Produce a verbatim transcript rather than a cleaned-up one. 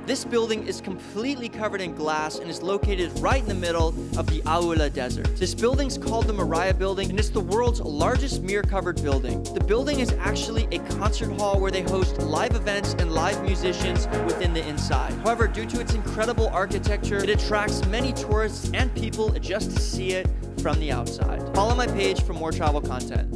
This building is completely covered in glass and is located right in the middle of the AlUla desert. This building's called the Maraya building, and it's the world's largest mirror-covered building. The building is actually a concert hall where they host live events and live musicians within the inside. However, due to its incredible architecture, it attracts many tourists and people just to see it from the outside. Follow my page for more travel content.